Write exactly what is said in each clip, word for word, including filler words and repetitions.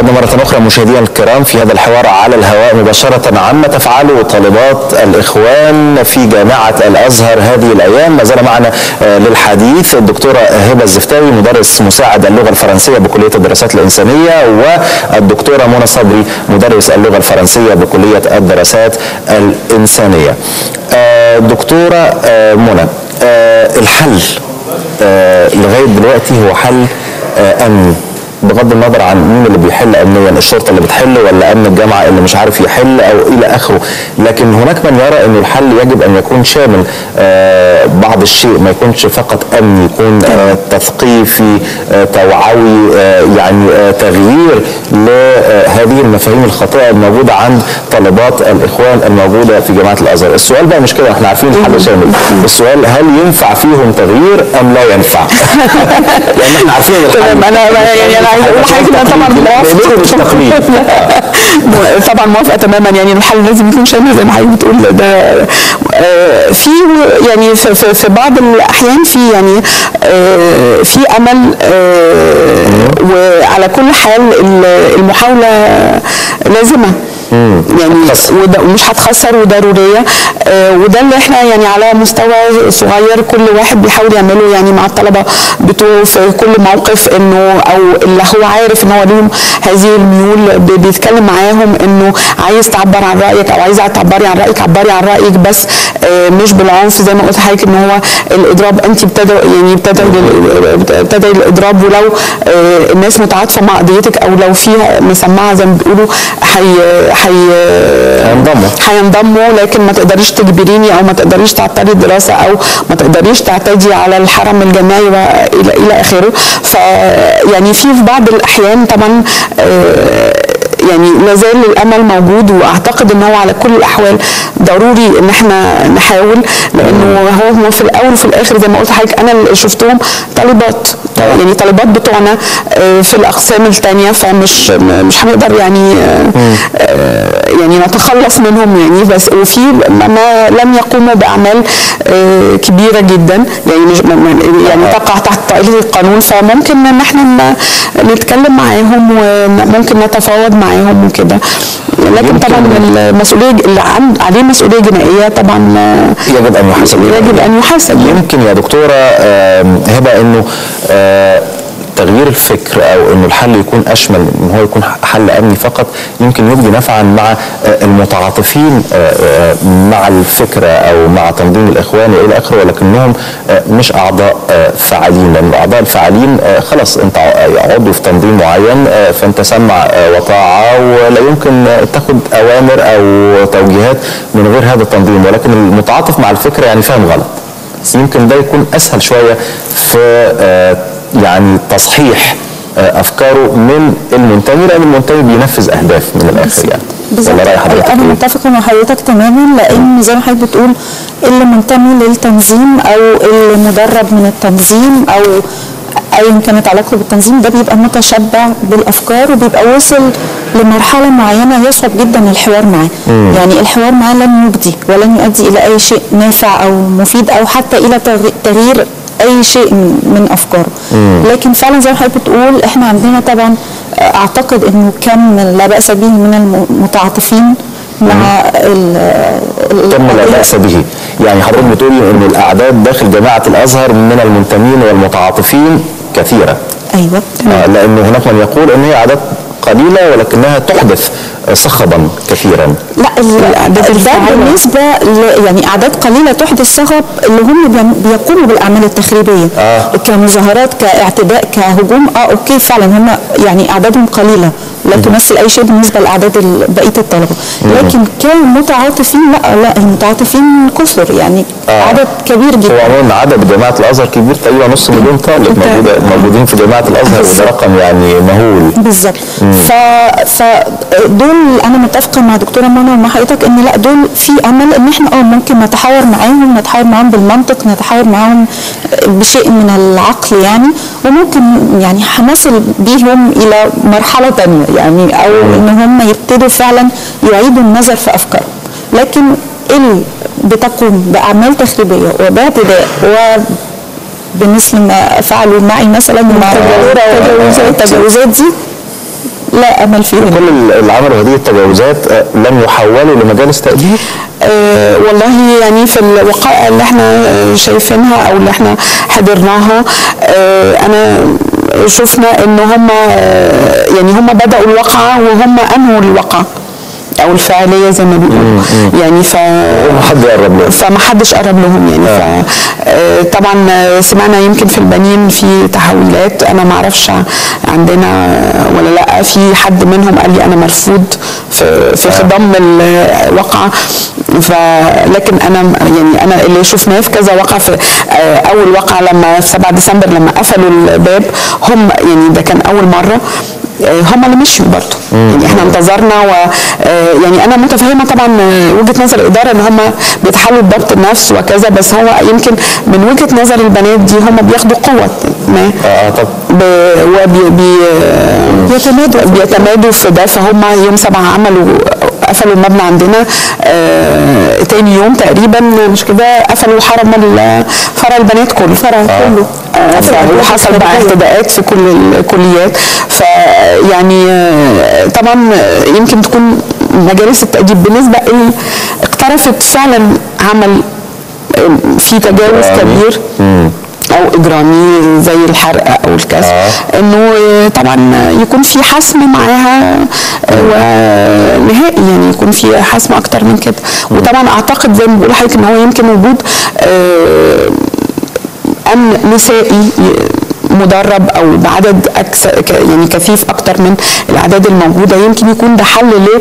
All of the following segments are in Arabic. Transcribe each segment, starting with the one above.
عدنا مرة أخرى مشاهدينا الكرام في هذا الحوار على الهواء مباشرة عما تفعله طالبات الإخوان في جامعة الأزهر هذه الأيام. ما زال معنا للحديث الدكتورة هبة الزفتاوي مدرس مساعد اللغة الفرنسية بكلية الدراسات الإنسانية، والدكتورة منى صبري مدرس اللغة الفرنسية بكلية الدراسات الإنسانية. دكتورة منى، الحل لغاية دلوقتي هو حل أمني بغض النظر عن مين اللي بيحل امنيا، الشرطه اللي بتحل ولا امن الجامعه اللي مش عارف يحل او الى اخره، لكن هناك من يرى ان الحل يجب ان يكون شامل آه بعض الشيء، ما يكونش فقط امني، يكون آه تثقيفي آه توعوي، آه يعني آه تغيير لهذه المفاهيم الخاطئه الموجوده عند طالبات الاخوان الموجوده في جامعه الازهر. السؤال بقى مش كده، احنا عارفين الحل شامل، السؤال هل ينفع فيهم تغيير ام لا ينفع؟ لان احنا عارفين الحل انا يعني انا عايز اقول حاجه انا طبعا طبعا موافقه تماما، يعني الحل لازم يكون شامل زي ما حضرتك بتقول. ده في يعني في, في بعض الاحيان في يعني في امل، وعلى كل حال المحاوله لازمه يعني ومش هتخسر وضروريه، وده اللي احنا يعني على مستوى صغير كل واحد بيحاول يعمله يعني مع الطلبه بتوعه في كل موقف، انه او اللي هو عارف ان هو ليهم هذه الميول بيتكلم معاهم انه عايز تعبر عن رايك او عايزه تعبري عن رايك، عبري عن رايك بس مش بالعنف زي ما قلت لحضرتك ان هو الاضراب. انت ابتدى يعني ابتدى ابتدى الاضراب، ولو الناس متعاطفه مع قضيتك او لو فيها مسمعه زي ما بيقولوا هينضموا هينضموا لكن ما تقدريش تجبريني او ما تقدريش تعطلي الدراسه او ما تقدريش تعتدي على الحرم الجامعي والى الى اخره. فيعني في بعض الاحيان طبعا يعني لا زال الامل موجود، واعتقد ان هو على كل الاحوال ضروري ان احنا نحاول، لانه هو في الاول وفي الاخر زي ما قلت لحضرتك انا اللي شفتهم طالبات يعني طالبات بتوعنا في الاقسام الثانيه، فمش مش هنقدر يعني يعني نتخلص منهم يعني. بس وفي ما لم يقوموا باعمال كبيره جدا يعني مش يعني تقع تحت طائله القانون، فممكن ان احنا نتكلم معاهم وممكن نتفاوض معاهم وكده، لكن طبعا المسؤوليه اللي عليه مسؤوليه جنائيه طبعا يجب ان يحاسب يجب ان يحاسب. يمكن يا دكتوره هبه انه تغيير الفكر او انه الحل يكون اشمل من هو يكون حل امني فقط يمكن يجدي نفعا مع المتعاطفين مع الفكره او مع تنظيم الاخوان والى اخره، ولكنهم مش اعضاء فعالين، لان الاعضاء الفعالين خلاص انت عضو في تنظيم معين فانت سمع وطاعه ولا يمكن تاخد اوامر او توجيهات من غير هذا التنظيم، ولكن المتعاطف مع الفكره يعني فاهم غلط. يمكن ده يكون اسهل شويه في يعني تصحيح افكاره من المنتمي، لان المنتمي بينفذ اهداف من الاخر يعني. ولا راي حضرتك؟ انا متفقه مع حضرتك تماما، لان زي ما حضرتك بتقول اللي منتمي للتنظيم او اللي مدرب من التنظيم او ايا كانت علاقته بالتنظيم ده بيبقى متشبع بالافكار وبيبقى وصل لمرحله معينه يصعب جدا الحوار معاه. يعني الحوار معاه لن يجدي ولن يؤدي الى اي شيء نافع او مفيد او حتى الى تغيير اي شيء من افكاره. مم. لكن فعلا زي ما حضرتك بتقول احنا عندنا طبعا اعتقد انه كم لا باس به من المتعاطفين مع كم لا باس به، يعني حضرتك بتقولي ان الاعداد داخل جامعه الازهر من المنتمين والمتعاطفين كثيره. ايوه آه لانه هناك من يقول ان هي اعداد قليله ولكنها تحدث صخبا كثيرا. لا الاعداد بالنسبه يعني اعداد قليله تحدث صخب اللي هم بيقوموا بالاعمال التخريبيه آه. كمظاهرات كاعتداء كهجوم اه اوكي فعلا هم يعني اعدادهم قليله لا تمثل اي شيء بالنسبه لاعداد بقيه الطلبه، لكن كمتعاطفين لا لا المتعاطفين كثر يعني آه. عدد كبير جدا. هو عموما عدد جامعه الازهر كبير تقريبا نص مليون طالب موجودين في جامعه الازهر، وده رقم يعني مهول بالظبط. ف فدول انا متفقه مع دكتوره منى ومع حضرتك ان لا دول في امل ان احنا اه ممكن نتحاور معاهم نتحاور معاهم بالمنطق نتحاور معاهم بشيء من العقل يعني، وممكن يعني هنصل بيهم الى مرحله ثانيه يعني او ان هم يبتدوا فعلا يعيدوا النظر في افكارهم. لكن اللي بتقوم باعمال تخريبيه وباعتداء وبمثل ما فعلوا معي مثلا مع التجاوزات دي لا امل فيه. كل اللي عملوا هذه التجاوزات لم يحولوا لمجالس تأديب؟ أه والله يعني في الوقائع اللي احنا شايفينها او اللي احنا حضرناها أه انا شفنا ان هم يعني هم بدأوا الواقعة وهم انهوا الواقعة او الفعاليه زي ما بيقولوا يعني ف حد يقرب لهم فما حدش قرب لهم يعني آه. ف طبعا سمعنا يمكن في البنين في تحولات انا ما اعرفش عندنا ولا لا، في حد منهم قال لي انا مرفوض في في خضم الواقعه، فلكن انا يعني انا اللي شفناه في كذا واقعه، في اول واقعه لما في سبعة ديسمبر لما قفلوا الباب هم يعني ده كان اول مره هم اللي مشوا برضه يعني احنا انتظرنا و يعني انا متفهمه طبعا وجهه نظر الاداره ان هم بيتحلوا بضبط النفس وكذا، بس هو يمكن من وجهه نظر البنات دي هم بياخدوا قوه ما اه طب وبي بي بيتمادوا بيتمادوا في ده، فهم يوم سبعة عملوا قفلوا المبنى عندنا آه تاني يوم تقريبا مش كده قفلوا حرم فرع البنات كله الفرع آه. كله آه وحصل بقى اعتداءات في كل الكليات، فيعني آه طبعا يمكن تكون مجالس التأديب بالنسبة اللي اقترفت فعلا عمل في تجاوز كبير مم. او اجرامي زي الحرق او الكسر آه. انه طبعا يكون في حسم معاها ونهائي يعني يكون في حسم اكتر من كده، وطبعا اعتقد زي ما بقول لحضرتك ان هو يمكن وجود امن نسائي مدرب او بعدد يعني كثيف اكتر من الاعداد الموجوده يمكن يكون ده حل ل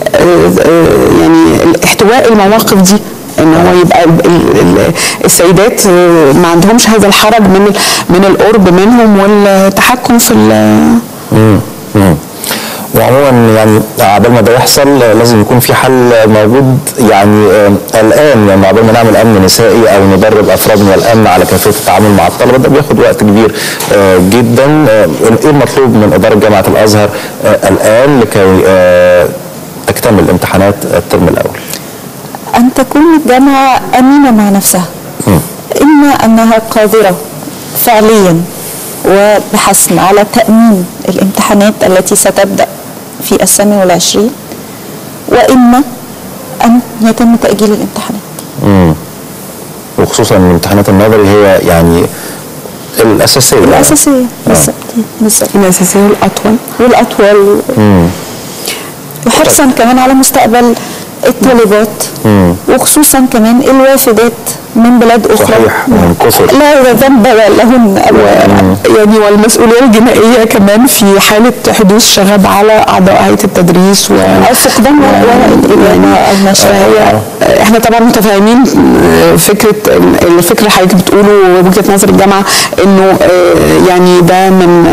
يعني احتواء المواقف دي، ان هو يبقى السيدات ما عندهمش هذا الحرج من من القرب منهم والتحكم في ال وعموما يعني عبال ما ده يحصل لازم يكون في حل موجود يعني الان، يعني عبال ما نعمل امن نسائي او ندرب افراد من الامن على كيفيه التعامل مع الطلبه ده بياخد وقت كبير جدا. ايه المطلوب من اداره جامعه الازهر الان لكي تكتمل امتحانات الترم الاول؟ أن تكون الجامعة أمينة مع نفسها، إما أنها قادرة فعليا وبحسم على تأمين الامتحانات التي ستبدأ في السنة والعشرين، وإما أن يتم تأجيل الامتحانات. امم وخصوصا الامتحانات النظري هي يعني الأساسية الأساسية بالظبط بالظبط الأساسية والأطول والأطول امم وحرصا كمان على مستقبل الطالبات وخصوصا كمان الوافدات من بلاد اخرى صحيح من كثر لا ذنب لهن يعني والمسؤوليه الجنائيه كمان في حاله حدوث شغب على اعضاء هيئه التدريس و فقدان ورق الاجابه او ما شابه. احنا طبعا متفاهمين فكره الفكره اللي حضرتك بتقوله وجهه نظر الجامعه انه يعني ده من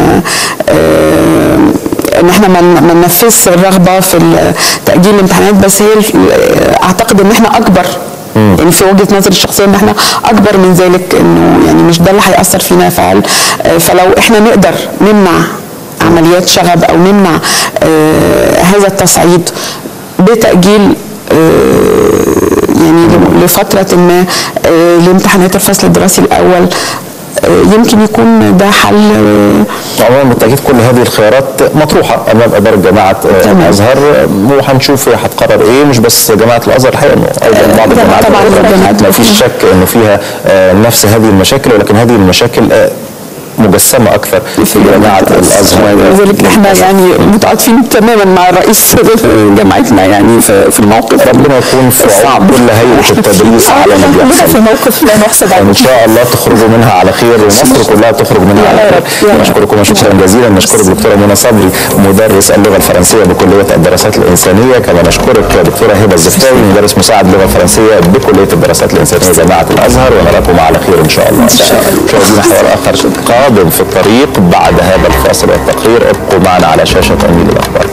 ان احنا ما ننفذش الرغبه في تاجيل الامتحانات، بس هي اعتقد ان احنا اكبر مم. يعني في وجهه نظري الشخصيه ان احنا اكبر من ذلك، انه يعني مش ده اللي هياثر فينا فعل. فلو احنا نقدر نمنع عمليات شغب او نمنع آه هذا التصعيد بتاجيل آه يعني لفتره ما آه لامتحانات الفصل الدراسي الاول يمكن يكون ده حل. عموما بالتاكيد كل هذه الخيارات مطروحه امام اداره جامعه الازهر وهنشوف هي هتقرر ايه، مش بس جامعه الازهر الحقيقه انه ايضا بعض الجامعات الاخرى ما فيش شك انه فيها نفس هذه المشاكل، ولكن هذه المشاكل مجسمه اكثر في جامعه الازهر. لذلك احنا يعني متعاطفين تماما مع رئيس جامعتنا يعني في الموقف. ربنا يكون في عون كل هيئه التدريس على ما بيحصل. في موقف لا نحسد عليه. ان شاء الله تخرجوا منها على خير ومصر كلها تخرج منها على خير. نشكركم شكرا جزيلا. نشكر الدكتوره منى صبري مدرس اللغه الفرنسيه بكليه الدراسات الانسانيه، كما نشكرك دكتوره هبه الزفتاوي مدرس مساعد اللغه الفرنسيه بكليه الدراسات الانسانيه جامعه الازهر، ونراكم على خير ان شاء الله. مشاهدينا حوار اخر قادم في الطريق بعد هذا الفاصل والتقرير، ابقوا معنا على شاشة أمين الأخبار.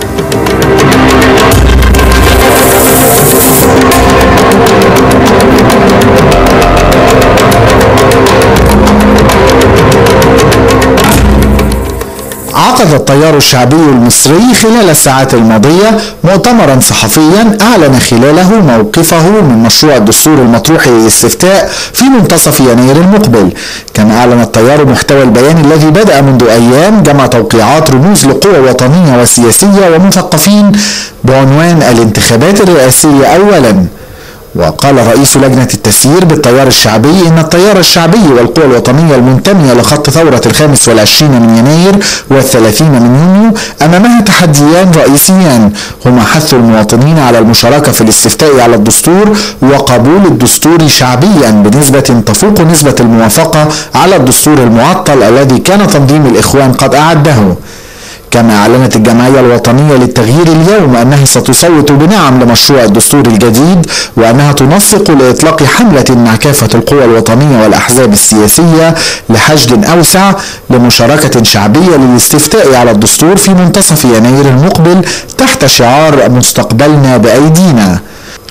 عقد عقد التيار الشعبي المصري خلال الساعات الماضية مؤتمرا صحفيا أعلن خلاله موقفه من مشروع الدستور المطروح للاستفتاء في منتصف يناير المقبل. كما أعلن التيار محتوى البيان الذي بدأ منذ أيام جمع توقيعات رموز لقوى وطنية وسياسية ومثقفين بعنوان الانتخابات الرئاسية أولا. وقال رئيس لجنة التسيير بالتيار الشعبي إن التيار الشعبي والقوى الوطنية المنتمية لخط ثورة الخامس والعشرين من يناير والثلاثين من يونيو أمامها تحديان رئيسيان هما حث المواطنين على المشاركة في الاستفتاء على الدستور وقبول الدستور شعبيا بنسبة تفوق نسبة الموافقة على الدستور المعطل الذي كان تنظيم الإخوان قد أعده. كما أعلنت الجمعية الوطنية للتغيير اليوم أنها ستصوت بنعم لمشروع الدستور الجديد وأنها تنسق لإطلاق حملة مع كافة القوى الوطنية والأحزاب السياسية لحشد أوسع لمشاركة شعبية للاستفتاء على الدستور في منتصف يناير المقبل تحت شعار مستقبلنا بأيدينا.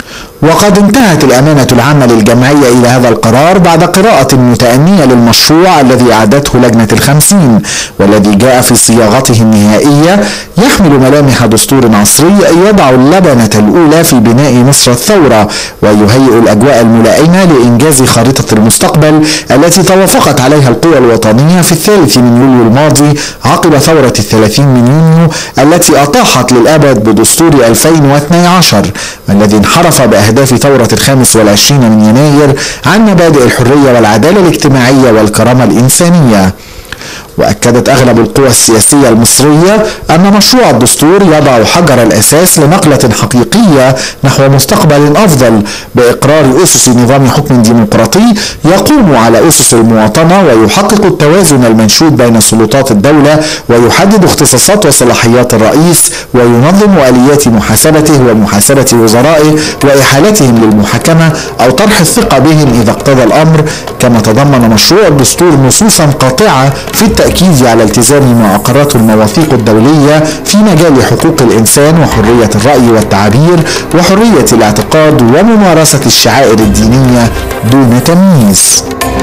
وقد انتهت الأمانة العامة للجمعية إلى هذا القرار بعد قراءة متأنية للمشروع الذي أعدته لجنة الخمسين والذي جاء في صياغته النهائية يحمل ملامح دستور عصري يضع اللبنة الأولى في بناء مصر الثورة ويهيئ الأجواء الملائمة لإنجاز خارطة المستقبل التي توافقت عليها القوى الوطنية في الثالث من يوليو الماضي عقب ثورة الثلاثين من يونيو التي أطاحت للأبد بدستور ألفين واثني عشر والذي انحرف بأهداف ثورة الخامس والعشرين من يناير عن مبادئ الحرية والعدالة الاجتماعية والكرامة الإنسانية. وأكدت أغلب القوى السياسية المصرية أن مشروع الدستور يضع حجر الأساس لنقلة حقيقية نحو مستقبل أفضل بإقرار أسس نظام حكم ديمقراطي يقوم على أسس المواطنة ويحقق التوازن المنشود بين سلطات الدولة ويحدد اختصاصات وصلاحيات الرئيس وينظم آليات محاسبته ومحاسبة وزرائه وإحالتهم للمحاكمة أو طرح الثقة بهم إذا اقتضى الأمر. كما تضمن مشروع الدستور نصوصا قاطعة في التأكيد على التزام ما أقرته المواثيق الدولية في مجال حقوق الإنسان وحرية الرأي والتعبير وحرية الاعتقاد وممارسة الشعائر الدينية دون تمييز.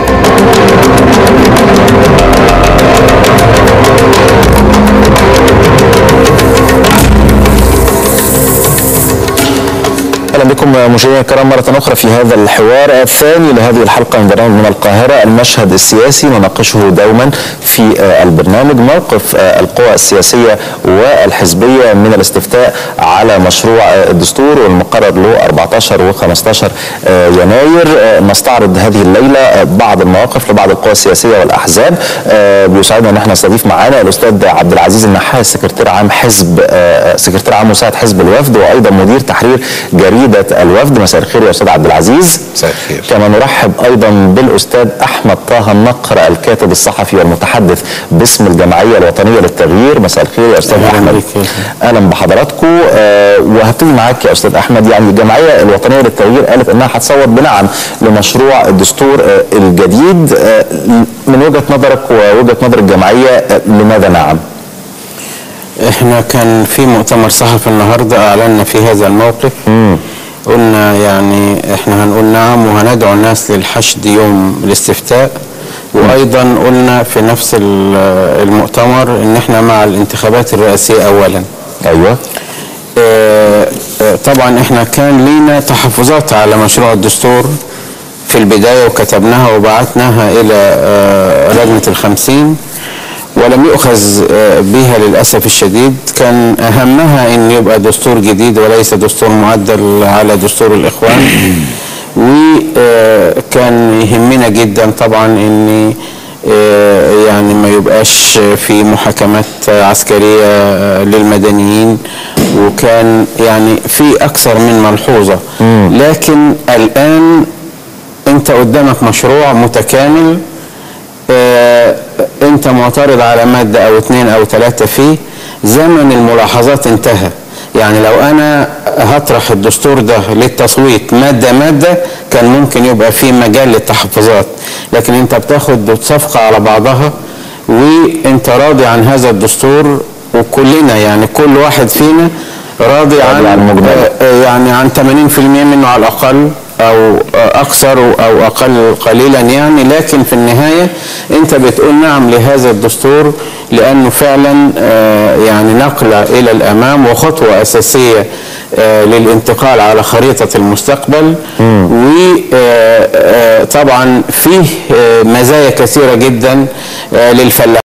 اهلا بكم مشاهدينا الكرام مره اخرى في هذا الحوار الثاني لهذه الحلقه من برنامج من القاهره المشهد السياسي نناقشه دوما في البرنامج موقف القوى السياسيه والحزبيه من الاستفتاء على مشروع الدستور والمقرر له أربعة عشر وخمسة عشر يناير. نستعرض هذه الليله بعض المواقف لبعض القوى السياسيه والاحزاب. بيسعدنا ان احنا نستضيف معانا الاستاذ عبد العزيز النحاس سكرتير عام حزب سكرتير عام مساعد حزب الوفد وايضا مدير تحرير جريده الوفد. مساء الخير يا استاذ عبد العزيز. مساء الخير. كما نرحب ايضا بالاستاذ احمد طه النقر الكاتب الصحفي والمتحدث باسم الجمعيه الوطنيه للتغيير. مساء الخير يا استاذ احمد. اهلا بحضراتكم. أه وهبتدي معاك يا استاذ احمد. يعني الجمعيه الوطنيه للتغيير قالت انها هتصوت بنعم لمشروع الدستور أه الجديد. أه من وجهه نظرك ووجهه نظر الجمعيه أه لماذا نعم؟ احنا كان في مؤتمر صحفي النهارده اعلنا في هذا الموقف. مم. قلنا يعني احنا هنقول نعم وهندعو الناس للحشد يوم الاستفتاء. وايضا قلنا في نفس المؤتمر ان احنا مع الانتخابات الرئاسيه اولا. ايوه. اه اه طبعا احنا كان لينا تحفظات على مشروع الدستور في البدايه وكتبناها وبعتناها الى اه لجنه الخمسين ولم يؤخذ بها للأسف الشديد. كان أهمها أن يبقى دستور جديد وليس دستور معدل على دستور الإخوان. وكان يهمنا جدا طبعا أن يعني ما يبقاش في محاكمات عسكرية للمدنيين وكان يعني في أكثر من ملحوظة. لكن الآن أنت قدامك مشروع متكامل. آه انت معترض على مادة او اتنين او تلاتة فيه. زمن الملاحظات انتهى. يعني لو انا هطرح الدستور ده للتصويت مادة مادة كان ممكن يبقى فيه مجال للتحفظات. لكن انت بتاخد صفقة على بعضها وانت راضي عن هذا الدستور وكلنا يعني كل واحد فينا راضي عن, عن آه يعني عن ثمانين بالمئة منه على الاقل او اكثر او اقل قليلا يعني، لكن في النهايه انت بتقول نعم لهذا الدستور لانه فعلا يعني نقله الى الامام وخطوه اساسيه للانتقال على خريطه المستقبل. وطبعا فيه مزايا كثيره جدا للفلاحين.